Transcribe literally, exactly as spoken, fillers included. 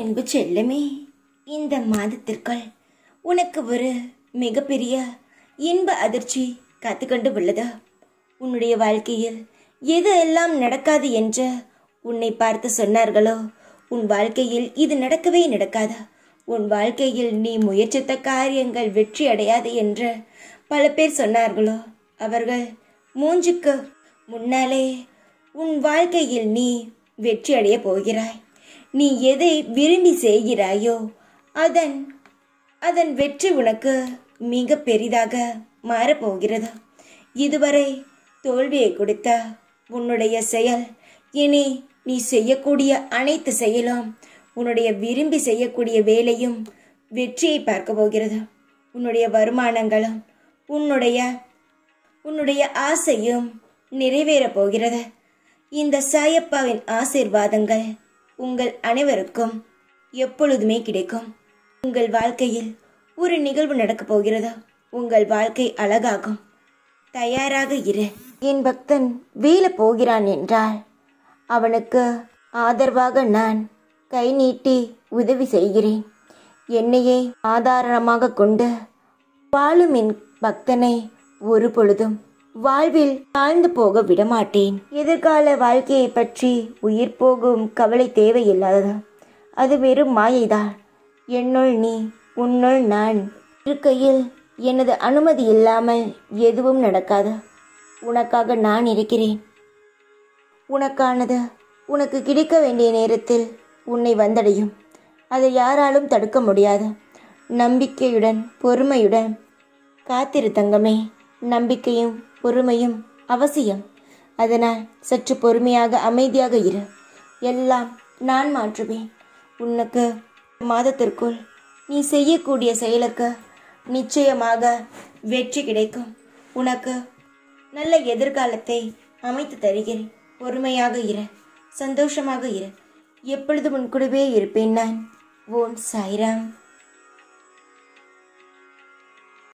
அன்பு செல்லமே, இந்த மாதத்திற்குள் உனக்கு ஒரு மிகப்பெரிய இன்ப அதிர்ச்சி காத்துக்கொண்டு உள்ளது. உன்னுடைய வாழ்க்கையில் எது எல்லாம் நடக்காது என்று உன்னை பார்த்து சொன்னார்களோ, உன் வாழ்க்கையில் இது நடக்கவே நடக்காது. உன் வாழ்க்கையில் நீ முயற்சித்த காரியங்கள் வெற்றி அடையாது என்று பல பேர் சொன்னார்களோ, அவர்கள் மூஞ்சுக்கு முன்னாலே உன் வாழ்க்கையில் நீ வெற்றி அடைய போகிறாய். நீ எதை விரும்பி செய்கிறாயோ அதன் அதன் வெற்றி உனக்கு மிக பெரிதாக மாறப்போகிறது. இதுவரை தோல்வியை கொடுத்த உன்னுடைய செயல் இனி நீ செய்யக்கூடிய அனைத்து செயலும், உன்னுடைய விரும்பி செய்யக்கூடிய வேலையும் வெற்றியை பார்க்க போகிறது. உன்னுடைய வருமானங்களும் உன்னுடைய உன்னுடைய ஆசையும் நிறைவேறப் போகிறது. இந்த சாயப்பாவின் ஆசீர்வாதங்கள் உங்கள் அனைவருக்கும் எப்பொழுதுமே கிடைக்கும். உங்கள் வாழ்க்கையில் ஒரு நிகழ்வு நடக்கப் போகிறது. உங்கள் வாழ்க்கை அழகாகும். தயாராக இரு. என் பக்தன் வீழ போகிறான் என்றால் அவனுக்கு ஆதரவாக நான் கை நீட்டி உதவி செய்கிறேன். என்னையே ஆதாரமாக கொண்டு வாழும் என் பக்தனை ஒரு பொழுதும் வாழ்வில் தாழ்ந்து போக விடமாட்டேன். எதிர்கால வாழ்க்கையை பற்றி உயிர் போகும் கவலை தேவையில்லாதது. அது வெறும் மாயைதான். என்னுள் நீ, உன்னுள் நான் இருக்கையில் எனது அனுமதி இல்லாமல் எதுவும் நடக்காது. உனக்காக நான் இருக்கிறேன். உனக்கானது உனக்கு கிடைக்க வேண்டிய நேரத்தில் உன்னை வந்தடையும். அதை யாராலும் தடுக்க முடியாது. நம்பிக்கையுடன் பொறுமையுடன் காத்திரு தங்கமே. நம்பிக்கையும் பொறுமையும் அவசியம். அதனால் சற்று பொறுமையாக அமைதியாக இரு. எல்லாம் நான் மாற்றுவேன். உனக்கு மாதத்திற்குள் நீ செய்யக்கூடிய செயலுக்கு நிச்சயமாக வெற்றி கிடைக்கும். உனக்கு நல்ல எதிர்காலத்தை அமைத்து தருகிறேன். பொறுமையாக இரு. சந்தோஷமாக இரு. எப்பொழுதும் உன் கூடவே இருப்பேன் நான். ஓம் சாய்ராம்.